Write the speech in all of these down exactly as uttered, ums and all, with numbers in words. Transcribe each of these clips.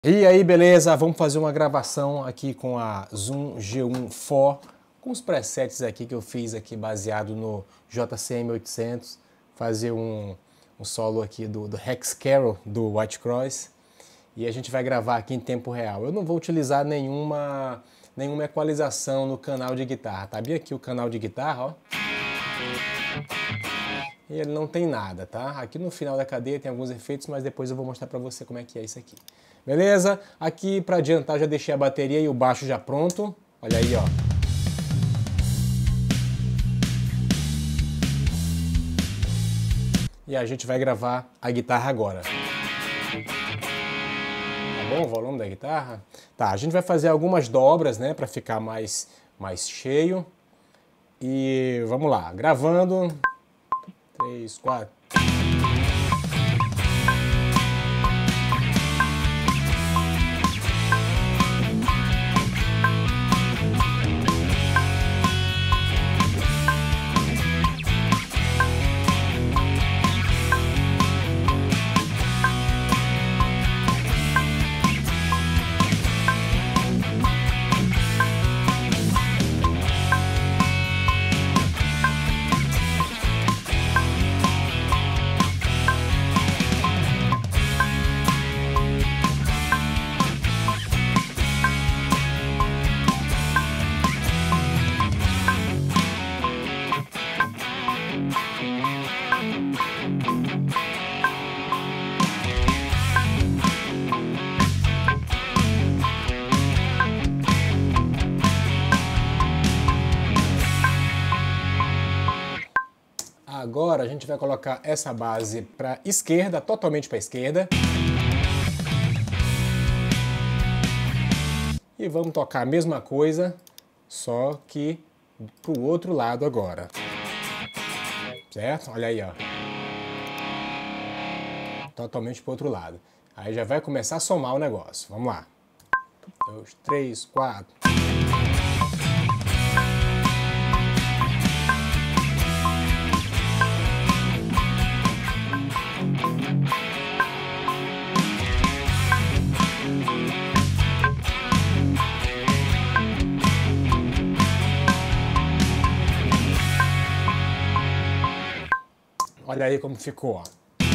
E aí, beleza? Vamos fazer uma gravação aqui com a Zoom G um quatro, com os presets aqui que eu fiz aqui baseado no J C M oitocentos, fazer um, um solo aqui do, do Hex Carol, do White Cross, e a gente vai gravar aqui em tempo real. Eu não vou utilizar nenhuma, nenhuma equalização no canal de guitarra, tá? Bem aqui o canal de guitarra, ó. E ele não tem nada, tá? Aqui no final da cadeia tem alguns efeitos, mas depois eu vou mostrar pra você como é que é isso aqui. Beleza? Aqui pra adiantar já deixei a bateria e o baixo já pronto. Olha aí, ó. E a gente vai gravar a guitarra agora. Tá bom o volume da guitarra? Tá, a gente vai fazer algumas dobras, né, pra ficar mais, mais cheio. E vamos lá, gravando. três, quatro. Agora a gente vai colocar essa base para esquerda, totalmente para esquerda. E vamos tocar a mesma coisa, só que pro outro lado agora. Certo? Olha aí, ó. Totalmente pro outro lado. Aí já vai começar a somar o negócio. Vamos lá. Dois, três, quatro. Olha aí como ficou, ó.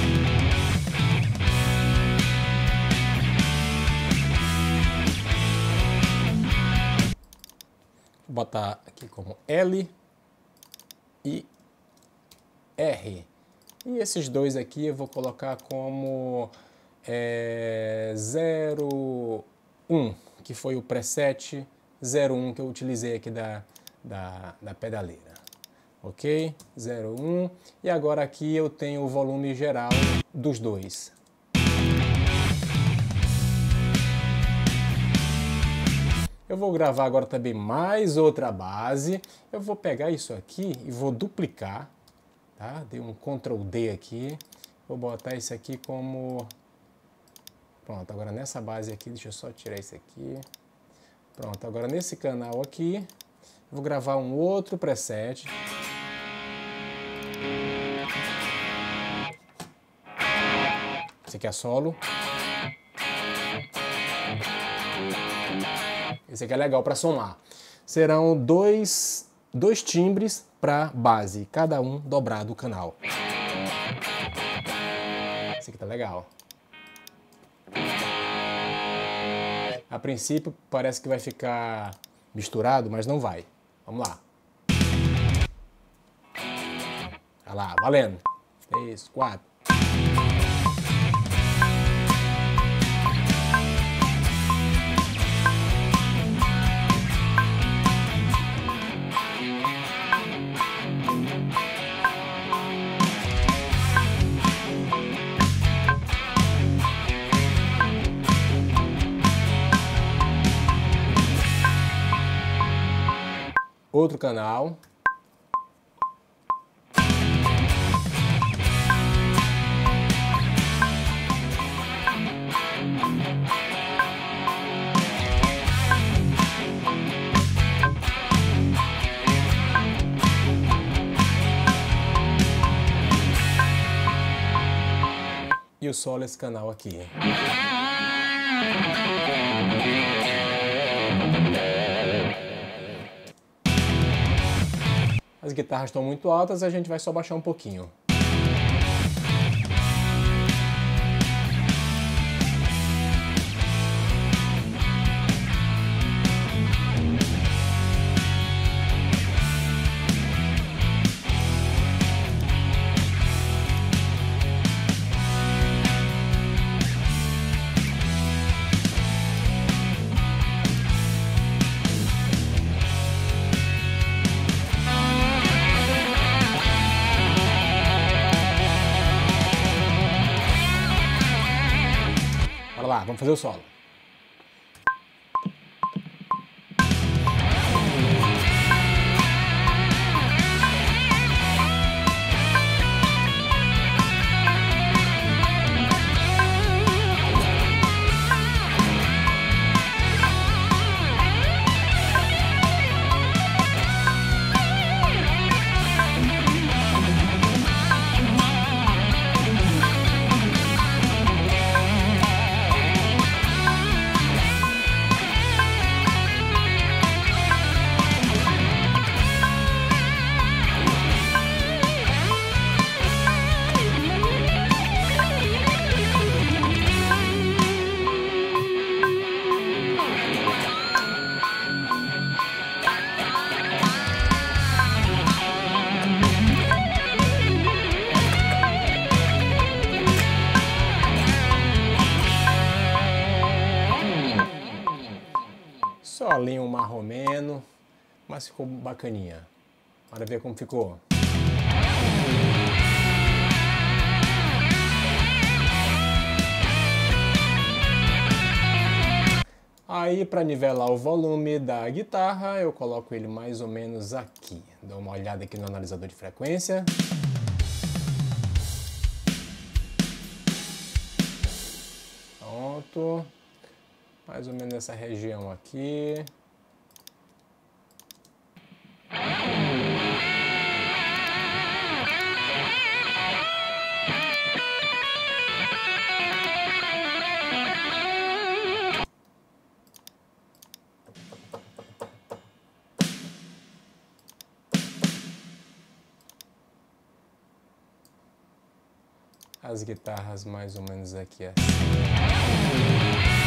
Vou botar aqui como L e R. E esses dois aqui eu vou colocar como é, zero um, que foi o preset zero um que eu utilizei aqui da, da, da pedaleira. Ok? zero um. E agora aqui eu tenho o volume geral dos dois. Eu vou gravar agora também mais outra base. Eu vou pegar isso aqui e vou duplicar. Tá? Dei um control D aqui. Vou botar isso aqui como... Pronto, agora nessa base aqui, deixa eu só tirar isso aqui. Pronto, agora nesse canal aqui, vou gravar um outro preset. Esse aqui é solo. Esse aqui é legal para somar. Serão dois, dois timbres para base, cada um dobrado o canal. Esse aqui tá legal. A princípio parece que vai ficar misturado, mas não vai. Vamos lá. Olha lá, valendo. Três, quatro. Outro canal. E o solo esse canal aqui. guitarras estão muito altas, a gente vai só baixar um pouquinho. Bora lá, vamos fazer o solo. Solinho marromeno, mas ficou bacaninha. Bora ver como ficou. Aí, para nivelar o volume da guitarra, eu coloco ele mais ou menos aqui. Dou uma olhada aqui no analisador de frequência. Pronto. Mais ou menos nessa região aqui. As guitarras mais ou menos aqui assim.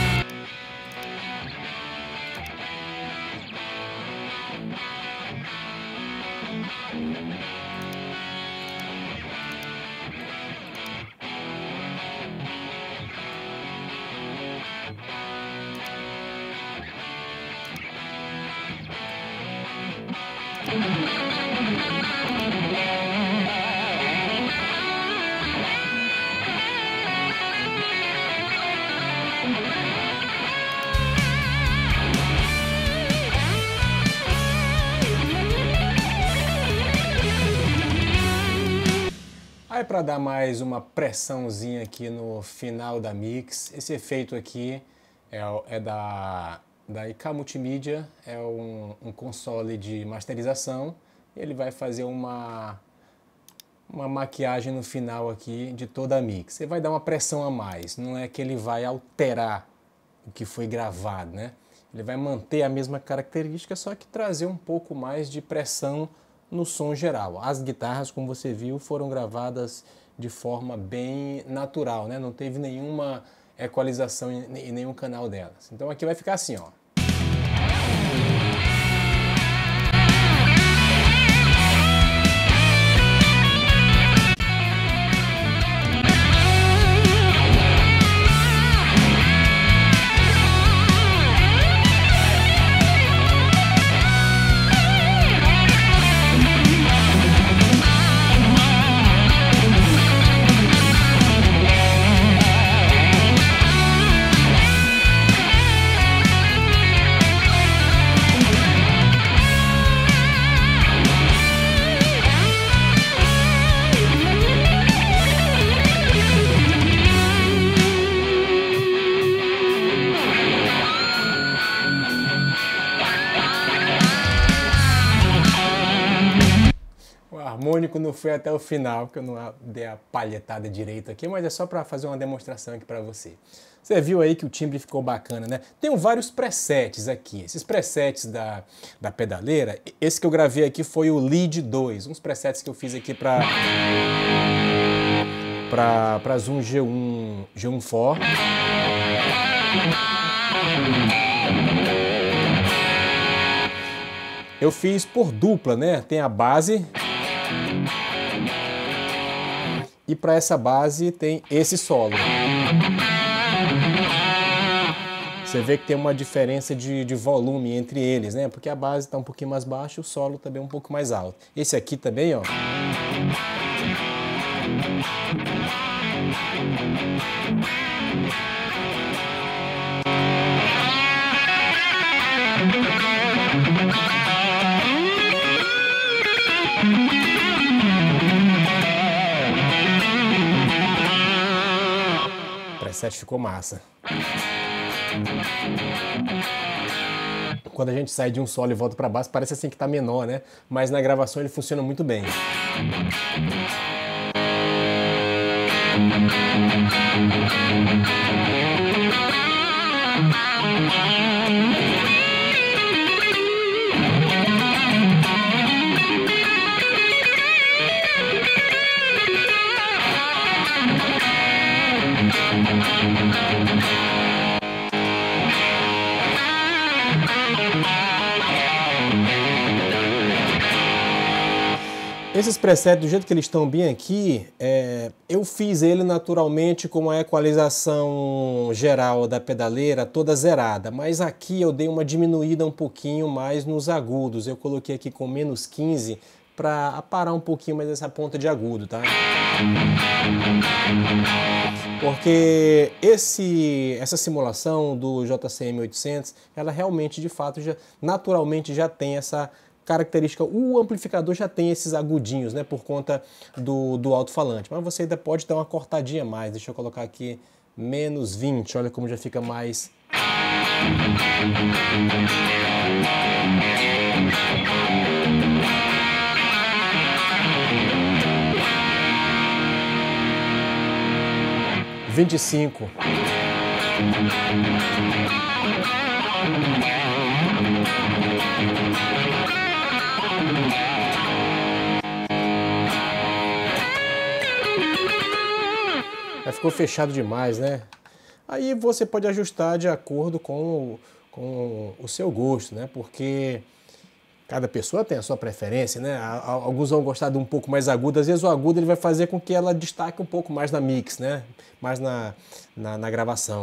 Aí, para dar mais uma pressãozinha aqui no final da mix, esse efeito aqui é, é da, da I K Multimídia, é um, um console de masterização. Ele vai fazer uma, uma maquiagem no final aqui de toda a mix. Ele vai dar uma pressão a mais, não é que ele vai alterar o que foi gravado, né? Ele vai manter a mesma característica, só que trazer um pouco mais de pressão no som geral. As guitarras, como você viu, foram gravadas de forma bem natural, né? Não teve nenhuma equalização em nenhum canal delas. Então aqui vai ficar assim, ó. Harmônico não foi até o final, porque eu não dei a palhetada direito aqui, mas é só para fazer uma demonstração aqui para você. Você viu aí que o timbre ficou bacana, né? Tenho vários presets aqui. Esses presets da, da pedaleira, esse que eu gravei aqui foi o Lead dois, uns presets que eu fiz aqui para para Zoom G um, G um For. Eu fiz por dupla, né? Tem a base e para essa base tem esse solo. Você vê que tem uma diferença de, de volume entre eles, né? Porque a base está um pouquinho mais baixa e o solo também um pouco mais alto. Esse aqui também, ó. O preset ficou massa. Quando a gente sai de um solo e volta para baixo, parece assim que tá menor, né? Mas na gravação ele funciona muito bem. Esses presets, do jeito que eles estão bem aqui, é, eu fiz ele naturalmente com a equalização geral da pedaleira toda zerada, mas aqui eu dei uma diminuída um pouquinho mais nos agudos. Eu coloquei aqui com menos quinze para aparar um pouquinho mais essa ponta de agudo, tá? Porque esse, essa simulação do J C M oitocentos, ela realmente, de fato, já, naturalmente já tem essa característica. O amplificador já tem esses agudinhos, né, por conta do, do alto-falante, mas você ainda pode dar uma cortadinha a mais. Deixa eu colocar aqui menos vinte, olha como já fica mais... vinte e cinco. Já ficou fechado demais, né? Aí você pode ajustar de acordo com o, com o seu gosto, né? Porque cada pessoa tem a sua preferência, né? Alguns vão gostar de um pouco mais agudo. Às vezes o agudo ele vai fazer com que ela destaque um pouco mais na mix, né? Mais na, na, na gravação.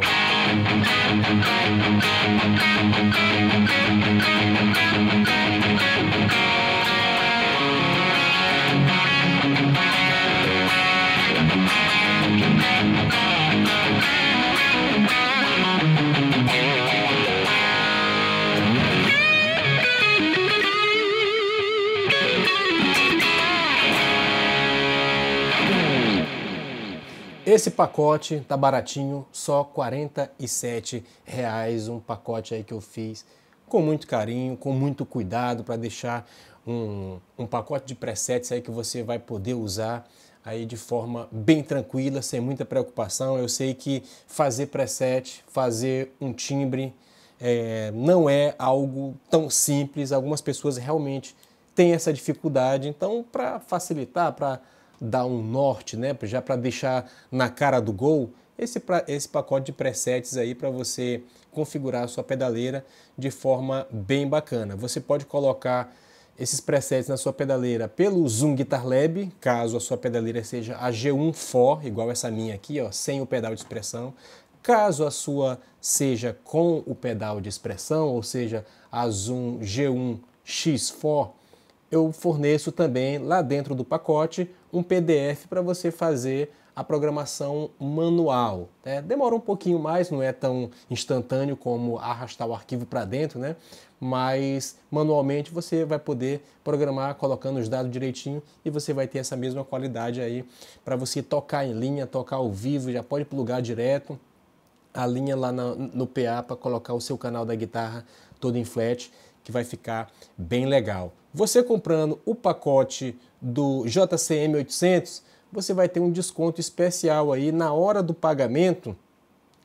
Esse pacote tá baratinho, só quarenta e sete reais, um pacote aí que eu fiz com muito carinho, com muito cuidado para deixar um, um pacote de presets aí que você vai poder usar aí de forma bem tranquila, sem muita preocupação. Eu sei que fazer preset, fazer um timbre é, não é algo tão simples, algumas pessoas realmente têm essa dificuldade, então para facilitar, para dar um norte, né, já para deixar na cara do gol, esse, pra, esse pacote de presets aí para você configurar a sua pedaleira de forma bem bacana. Você pode colocar esses presets na sua pedaleira pelo Zoom Guitar Lab, caso a sua pedaleira seja a G um For, igual essa minha aqui, ó, sem o pedal de expressão. Caso a sua seja com o pedal de expressão, ou seja, a Zoom G um X For, eu forneço também lá dentro do pacote um P D F para você fazer a programação manual, né? Demora um pouquinho mais, não é tão instantâneo como arrastar o arquivo para dentro, né? Mas manualmente você vai poder programar colocando os dados direitinho e você vai ter essa mesma qualidade aí para você tocar em linha, tocar ao vivo, já pode plugar direto a linha lá no, no P A para colocar o seu canal da guitarra todo em flat, que vai ficar bem legal. Você comprando o pacote do J C M oitocentos, você vai ter um desconto especial aí na hora do pagamento.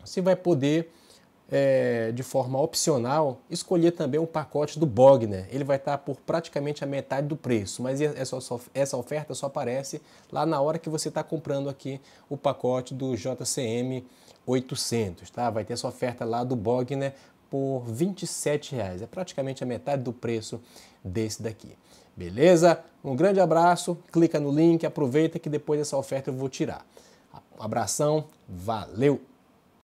você vai poder, é, de forma opcional, escolher também o pacote do Bogner. Ele vai estar por praticamente a metade do preço, mas essa, essa oferta só aparece lá na hora que você está comprando aqui o pacote do J C M oitocentos, tá? Vai ter essa oferta lá do Bogner por vinte e sete reais, é praticamente a metade do preço desse daqui. Beleza? Um grande abraço, clica no link, aproveita que depois dessa oferta eu vou tirar. Um abração, valeu!